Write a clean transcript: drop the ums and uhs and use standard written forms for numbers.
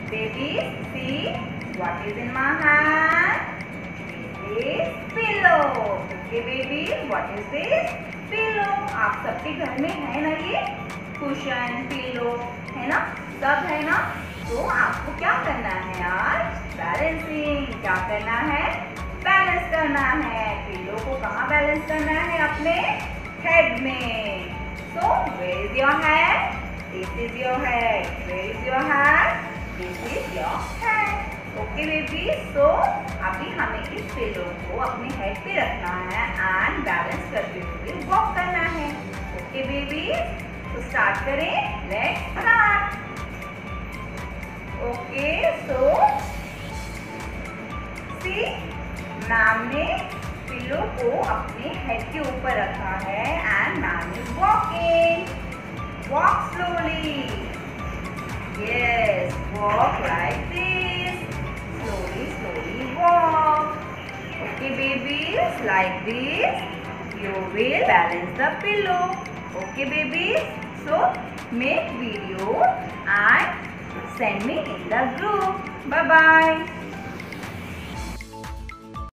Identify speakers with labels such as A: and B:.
A: Babies, see what is in my hand? This is pillow. Okay babies, what is this? Pillow. आप सबके घर में है ना ये कुशन, पिलो, है ना, सब है ना। तो आपको क्या करना है आज? बैलेंसिंग। क्या करना है? बैलेंस करना है। पिलो को कहाँ बैलेंस करना है? अपने हेड में। So where is your head? This is your head. Where is your head? This is your head. Okay baby. So अभी हमें इस पिलो को अपने हेड पे रखना है एंड बैलेंस करते हुए वॉक करना है। ओके बेबी, तो स्टार्ट करें। Let's start. Okay, so see ma'am ने पिलो को अपने हेड के ऊपर रखा है and ma'am is walking. Walk slowly. Yes, walk like this. Slowly, slowly walk. Okay babies, like this you will balance the pillow. Okay babies, so make video and send me in the group. Bye bye.